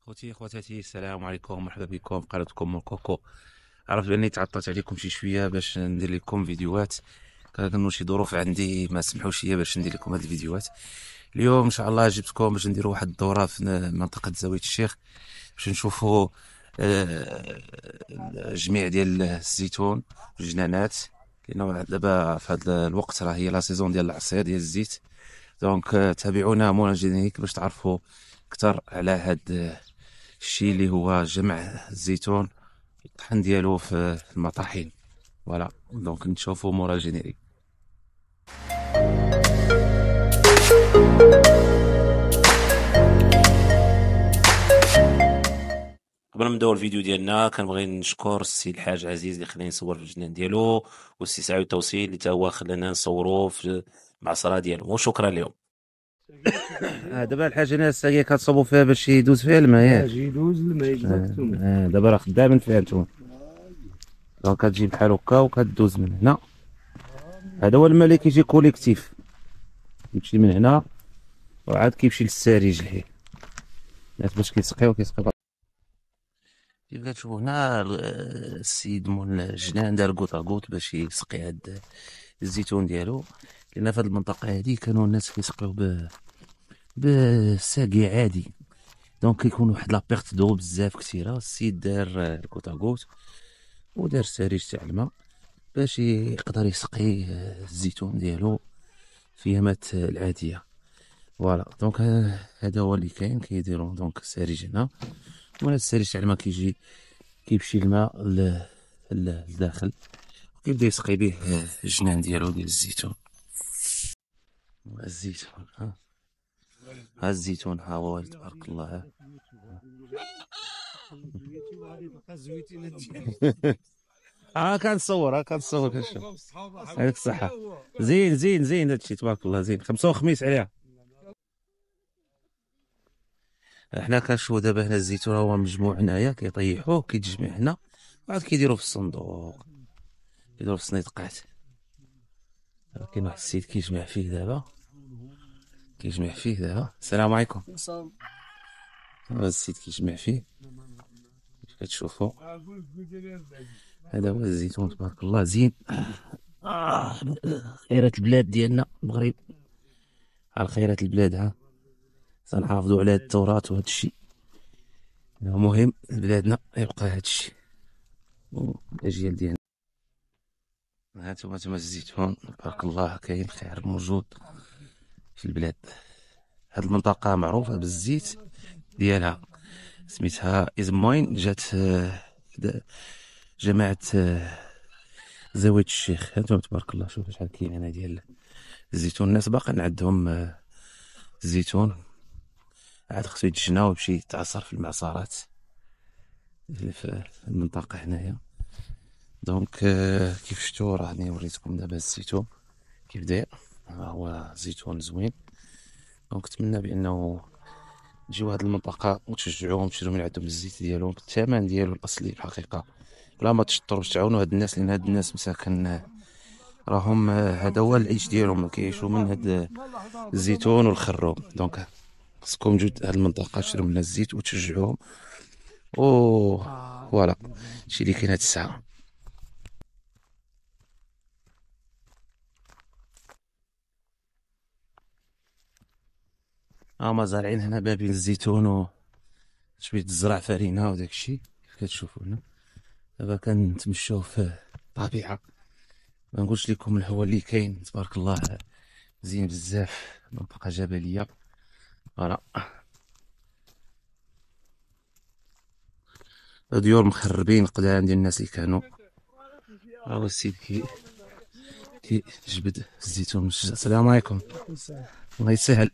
خوتي خواتاتي، السلام عليكم، مرحبا بكم في قناتكم موكوكو. عرفت باني تعطلت عليكم شي شويه باش ندير لكم فيديوهات. كانوا شي ظروف عندي ما سمحوش ليا باش ندير لكم هاد الفيديوهات. اليوم ان شاء الله جبتكم باش نديروا واحد الدوره في منطقه زاويه الشيخ باش نشوفوا الجميع ديال الزيتون والجنانات، لانه دابا في هذا الوقت راه هي لا سيزون ديال العصير ديال الزيت. دونك تابعونا مونا جينيك باش تعرفوا اكثر على هاد الشيء اللي هو جمع الزيتون، الطحن ديالو في المطاحين. فوالا دونك نشوفوا مورا الجينيريك. قبل ما نبداو الفيديو ديالنا كنبغي نشكر السي الحاج عزيز اللي خلاني نصور في الجنان ديالو، والسي سعيد التوصيل اللي تا هو خلانا نصوروا في المعصره ديالو، وشكرا لهم. دابا الحاجه انا الساقيه كتصوبوا فيها باش يدوز فيها الماء ياك؟ باش يدوز الماء اكزاكتومون. دابا راه خدامين فيها نتوما. دونك كتجي بحال هكا وكدوز من هنا. هذا هو الماء اللي كيجي كوليكتيف، يمشي من هنا وعاد كيمشي للسارج لهيه. الناس باش كيسقيو كيف كتشوفوا هنا السيد مول الجنان دار كوط باش يسقي هاد الزيتون ديالو، لان في هاد المنطقه هادي كانوا الناس كيسقيو بالساقي عادي. دونك كيكون واحد لا بيرت دو بزاف كثيره. السيد دار كوط ودار السارج تاع الماء باش يقدر يسقي الزيتون ديالو في يامات العاديه. فوالا دونك هذا هو اللي كاين. كيديروا دونك السارج هنا، وهنا السارج تاع الماء كيمشي الماء لداخل، وكيبدا يسقي به الجنان ديالو ديال الزيتون. الزيتون ها الزيتون ها هو تبارك الله. كنصور كنشوف. عليك الصحة. زين زين زين هادشي تبارك الله زين. خمسة وخميس عليها. حنا كنشوفو دابا هنا الزيتون هو مجموع هنايا، كيطيحوه كيتجمع هنا، وعاد كيديرو في الصندوق، كيديرو في الصنيطقات. كاين واحد السيد كيجمع فيه دابا، السلام عليكم. هذا السيد كيجمع فيه كيف كتشوفوا. هذا هو الزيتون تبارك الله زين. خيرات البلاد ديالنا المغرب، على خيرات البلاد. ها سنحافظوا على التراث وهذا الشيء، مهم بلادنا يبقى هذا الشيء الاجيال ديالنا. هانتوما الزيتون تبارك الله كاين خير موجود في البلاد. هاد المنطقة معروفة بالزيت ديالها، سميتها إزموين. جات جماعة زاوية الشيخ. هانتوما تبارك الله شوف شحال كاين هنا ديال الزيتون. الناس باقي عندهم الزيتون، عاد خصو يتجنى ويمشي يتعصر في المعصرات في المنطقة هنايا. دونك كيف شفتوا راني وريتكم دابا الزيتون كيف داير. هو زيتون زوين. دونك نتمنى بانه تجيو هاد المنطقة وتشجعوهم تشريو من عندهم الزيت ديالهم بالثمن ديالو الاصلي الحقيقة، بلا ما تشطروش. تعاونوا هاد الناس، لان هاد الناس مساكن راهم هذا هو العيش ديالهم، كيعيشوا من هاد الزيتون والخروب. دونك خصكم تجيو هاد المنطقة تشريو منها الزيت وتشجعوهم. فوالا هادشي اللي كاين هاد الساعة. هما زارعين هنا بابين الزيتون وشوية الزرع فرينة وداك الشيء كيف كتشوفوا هنا. دابا كنتمشاو في الطبيعة، ما نقولش لكم الهواء اللي كاين تبارك الله زين بزاف، منطقة جبلية. فوالا ديور مخربين قدام ديال الناس اللي كانوا. ها هو السيد كيجبد الزيتون من الشجر. السلام عليكم. الله يسهل.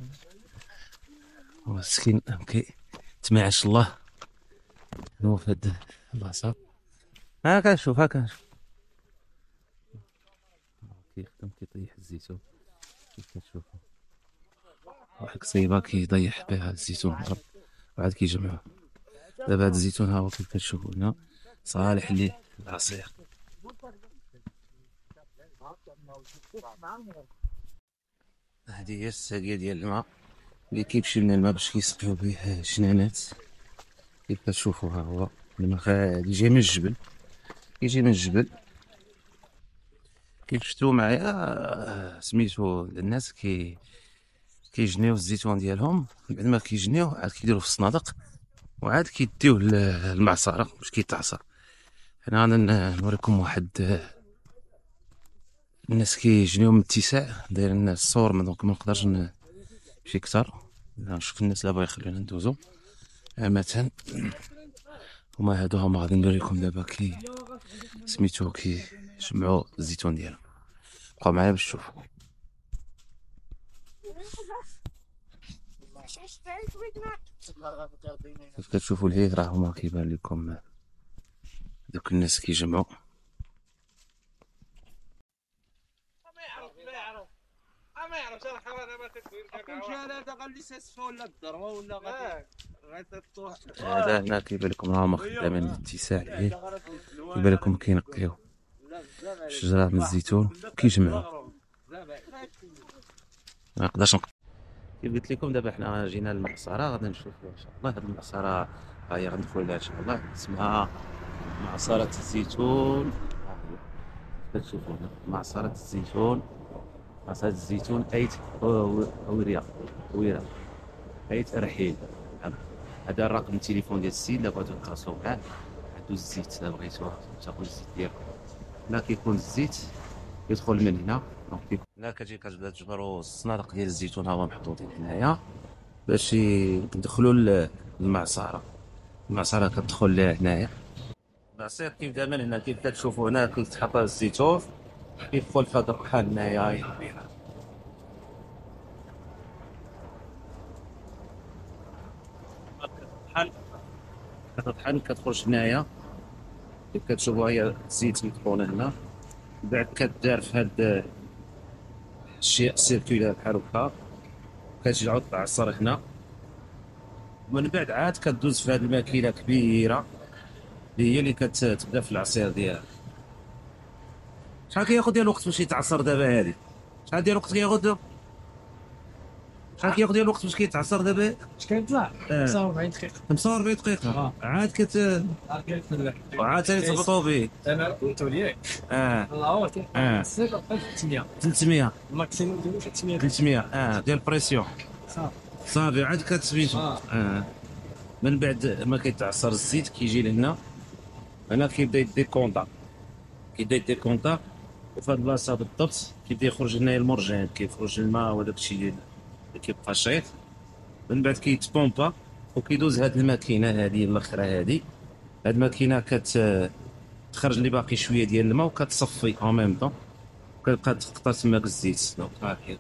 مسكين كيتمعش الله هو في هاد البلاصة. كنشوف كيخدم كيطيح الزيتون كيف كتشوفوا. واحد قصيبة كيضيح بها الزيتون الأرض وعاد كيجمعوه. دابا هاد الزيتون ها هو كيف كتشوفوا هنا صالح ليه العصير. هادي هي الساقية ديال الماء اللي كيمشي لنا الماء باش كيسقيو به الجنانات. كيف كتشوفوا ها هو المخا هادي جاي من الجبل، كيجي من الجبل. كيف شفتوا معايا سميتو الناس كيجنيو الزيتون ديالهم، بعد ما كيجنيو عاد كيديروه في الصنادق وعاد كيديوه للمعصرة باش كيتعصر. هنا غادي نوريكم واحد الناس كيجنيو من اتساع دايرين الصور، دونك منقدرش نمشي كتر. نشوف الناس اللي باغي يخليونا ندوزو عامة. هما هادو هما غادي نوريكم دابا سميتو كيجمعو الزيتون ديالهم. بقاو معايا باش تشوفو. كيف كتشوفو الهيك راه هما كيبان لكم دوك الناس كيجمعو. ما يعرفش الحوانه ما تدير كون شهاده قال لي ساسفه ولا الضربه ولا غادي تطوح. هذا هنا كيبان لكم راهم خدامين الاتساع هي، كيبان لكم كينقيو شجره من الزيتون كيجمعو. ما نقدرش كيف قلت لكم دابا حنا جينا للمعصره، غادي نشوفوا ان شاء الله هاد المعصره ها هي غندخلوا لها ان شاء الله. اسمها معصره الزيتون. كتشوفوا هنا معصره الزيتون، معصره الزيتون ايت ويرا ايت رحيل. هذا الرقم التليفون ديال السيد اللي بغيتو تتواصلوا معاه. عندو الزيت الا بغيتو تاخذ الزيت ديالكم. هنا كيكون الزيت يدخل من هنا، دونك هنا كتجي كتبدا تجبروا الصنادق ديال الزيتون ها هما محطوطين هنايا باش يدخلوا للمعصره. المعصره كتدخل لها هنايا. العصير كيبدا من هنا، كيف كتشوفوا هنا كيتحط الزيتون كيدخل في هذا الطحال هنايا. كتطحن كتخرج هنايا كيف كتشوفوا. هي الزيت مطحون هنا، بعد كدار في هاد الشيء سيركولار بحال هكا، كتجي تعاود تعصر هنا. ومن بعد عاد كدوز في هاد الماكينه كبيره اللي هي اللي كتبدا في العصير ديالها. شحال كياخذ ديال الوقت باش يتعصر دابا هادي؟ شحال ديال الوقت كياخذ؟ شحال كياخذ ديال الوقت باش كيتعصر دابا؟ اش كيطلع 45 دقيقة 45 دقيقة. عاد وعاد ثاني تهبطوا به. انا قلت لك الله 300 الماكسيموم ديالو 300 ديال البريسيون صافي. عاد كتسميتو من بعد ما كيتعصر الزيت كيجي لهنا. هنا كيبدا يديكونطا وفي هاد البلاصه بالضبط كيبدا يخرج هنايا المرجان، كيخرج الماء وداك الشيء اللي كيبقى شايط. من بعد كيتبومبا وكيدوز هاد الماكينه هادي الاخرى. هاد الماكينه كتخرج لي باقي شويه ديال الماء وكتصفي اون ميم طون، كتبقى تقطر تماك الزيت. دونك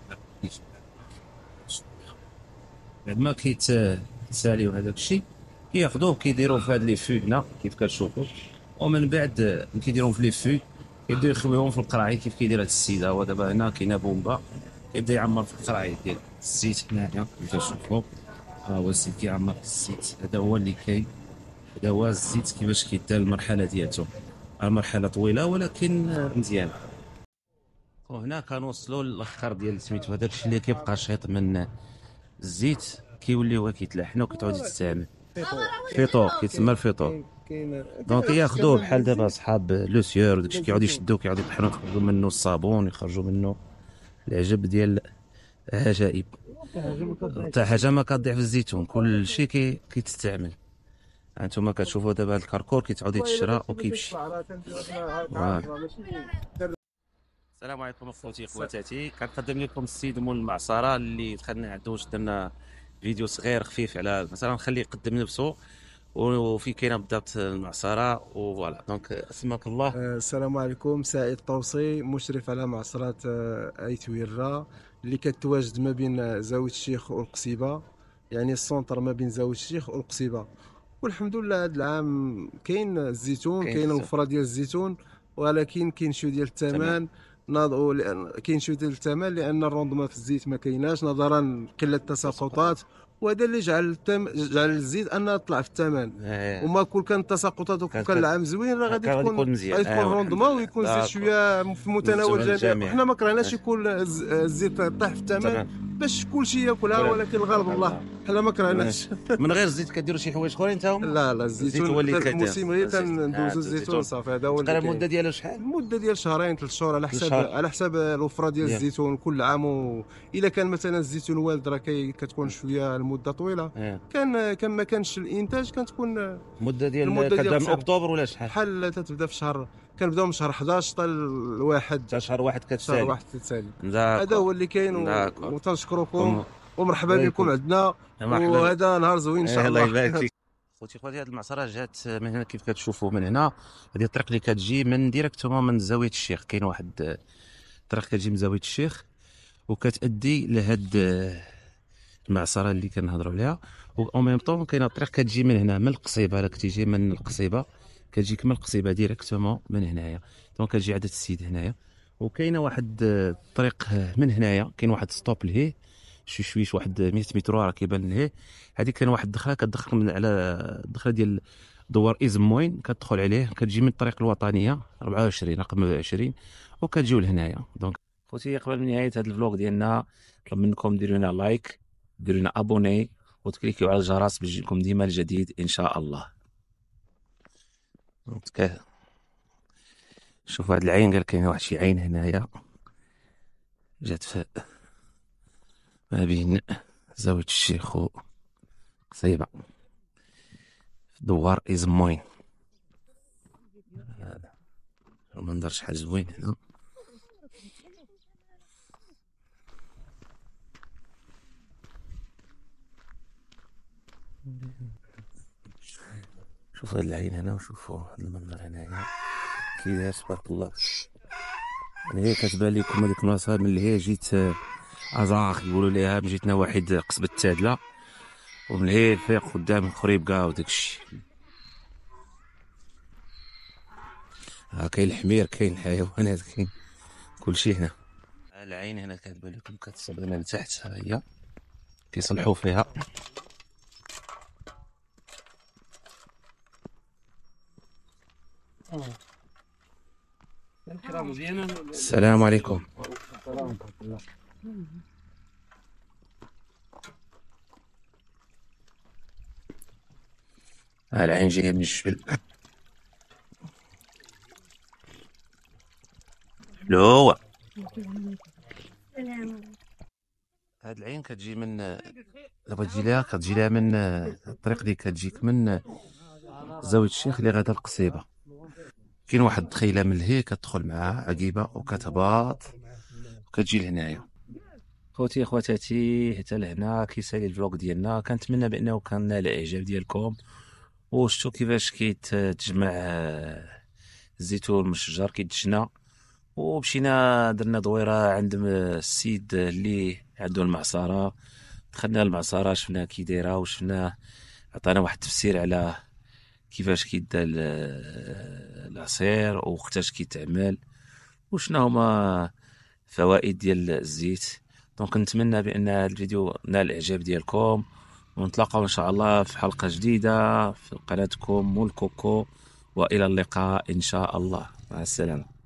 بعد ما كيتساليو هذاك الشيء كياخذوه كيديروه في هاد لي فو هنا كيف كتشوفوا. ومن بعد كيديروهم في لي فو كيبداو يخويوهم في القراعي كيف كيدير هاد السيد. هو دابا هنا كاينه بومبا كيبدا يعمر في القراعي ديال الزيت هنايا كيف كتشوفوا. ها هو الزيت كيعمر في الزيت، هذا هو اللي كاين. هذا هو الزيت كيفاش كيدار المرحله ديالته. المرحله طويله ولكن مزيانه. وهنا كنوصلوا للاخر ديال سميتو هذاك الشيء اللي كيبقى شيط من الزيت كيولي هو كيتلحن وكيتعود يستعمل. فيطور كيتسمى الفيطور. دونك ياخذوه بحال دابا صحاب لو سيور وداكشي كيعاودوا يشدوه كيعاودوا يطحنوا يخرجوا منه الصابون يخرجوا منه العجب ديال العجائب. حتى حاجه ما كتضيع في الزيتون، كل شيء كيتستعمل. هانتوما كتشوفوا دابا هاد الكركور كيتعاود يتشرى وكيمشي. السلام عليكم اخوتي اخواتاتي. كنقدم لكم السيد مول المعصره اللي دخلنا عنده واش درنا فيديو صغير خفيف على مثلا نخليه يقدم نفسه وفي كاينه بالضبط المعصره وفوالا. دونك اسمك الله. السلام عليكم. سعيد طوسي، مشرف على معصرة ايت ويرا اللي كتواجد ما بين زاوية الشيخ والقصيبة، يعني السونتر ما بين زاوية الشيخ والقصيبة. والحمد لله هذا العام كاين الزيتون، كاين الوفرة ديال الزيتون، ولكن كاين شويه ديال الثمن. كاين شويه ديال الثمن لان الروندمون في الزيت ما كايناش نظرا لقله التساقطات، وهذا اللي جعل الزيت انها طلع في الثمن. وما كل كان التساقطات وكان العام زوين راه غادي تكون الروندمون ويكون الزيت شويه في متناول الجميع. حنا ما كرهناش يكون الزيت طاح في الثمن، باش كلشي ياكلها، ولكن الغالب الله حنا ما كرهناش. من غير الزيت كديروا شي حوايج اخرين انتم؟ لا الزيتون هو اللي حتى كيدير. الموسم غير تندوزو الزيتون صافي. هذا هو تقريبا المده ديالو شحال؟ المده ديال شهرين 3 شهور شهر. على حسب الوفره ديال ياك. الزيتون كل عام. الا كان مثلا الزيتون والد راه كتكون شويه المده طويله. كان ما كانش الانتاج كتكون المده ديال المدة ديال كتبدا من قصيرة. اكتوبر ولا شحال؟ بحال تتبدا في شهر، كنبداو من شهر 11 حتى الواحد، حتى شهر واحد شهر كتسالي. واحد تتسالي. داكور. هذا هو اللي كاين داكور. وتنشكركم ومرحبا بكم عندنا، وهذا نهار زوين ان شاء الله. الله يبارك فيك. خوتي هذه المعصره جات من هنا كيف كتشوفوا من هنا. هذه الطريق اللي كتجي من ديريكتومون من زاويه الشيخ. كاين واحد الطريق كتجي من زاويه الشيخ وكتادي لهاد المعصره اللي كنهضروا عليها. او ميم طون كاينه الطريق كتجي من هنا من القصيبه. الا كنتي جاي من القصيبه كتجيك من القصيبه ديريكتومون من هنايا. دونك كتجي عاد السيد هنايا. وكاينه واحد الطريق من هنايا، كاين واحد ستوب لهيه شويش واحد 100 متر راه كيبان لهيه. هذيك كاين واحد الدخله كتدخل من على الدخله ديال دوار ازموين، كتدخل عليه كتجي من الطريق الوطنيه 24 رقم 20 وكتجيو لهنايا. دونك خوتي قبل من نهايه هذا الفلوق ديالنا طلب منكم ديروا لنا لايك، ديروا لنا ابوني وتكليكيو على الجرس باش يجيكم ديما الجديد ان شاء الله. شوف هاد العين، قال كاين واحد شي عين هنايا جات في ما بين زاوية الشيخ وقصيبة في دوار إزموين. هذا المنظر شحال زوين هنا. شوف هاد العين هنا وشوفوا هاد المنظر هنايا كي داير تبارك الله. هي كتبان لكم هذيك البلاصه من اللي هي جيت ازاخ يقولوا ليها من جيت نواحي قصبة التادله، ومن هي الفيق قدام خريبكا وداكشي. كاين الحمير كاين الحيوانات كاين كلشي هنا. العين هنا كتبان لكم كتصب هنا لتحت، ها هي كيصلحوا فيها. السلام عليكم. العين جايه من الجبل. حلوة. هاد العين كتجي من دابا تجي لها من الطريق اللي كتجيك من زاوية الشيخ اللي غادا القصيبة. كاين واحد الدخيله من لهيه كتدخل معاها عقيبه وكتهبط وكتجي لهنايا. خوتي خواتاتي حتى لهنا كيسالي الفلوق ديالنا. كنتمنى بانه كان نال الاعجاب ديالكم وشفتوا كيفاش كيتجمع الزيتون من الشجر كيتجنى. ومشينا درنا دويره عند السيد اللي عنده المعصره، دخلنا المعصره شفنا كي دايره وشفنا عطانا واحد التفسير على كيفاش كيدا العصير ووقتاش كيتعمل وشنا هما فوائد ديال الزيت. دونك نتمنى بان هذا الفيديو نال الاعجاب ديالكم، ونتلاقاو ان شاء الله في حلقه جديده في قناتكم مول كوكو، والى اللقاء ان شاء الله. مع السلامه.